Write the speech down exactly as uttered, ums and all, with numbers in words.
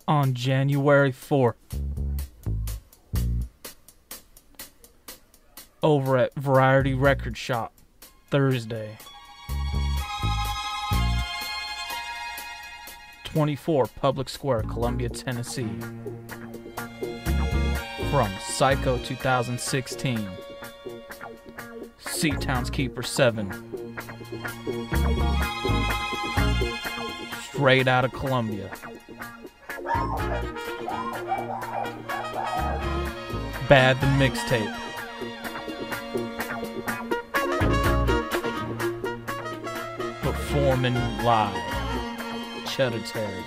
on January fourth. Over at Variety Record Shop, Thursday. twenty-four Public Square, Columbia, Tennessee. From Psycho two thousand sixteen. Seatown's Keeper seven. Straight out of Columbia. Bad the Mixtape. Performing live. Cheddar Terry.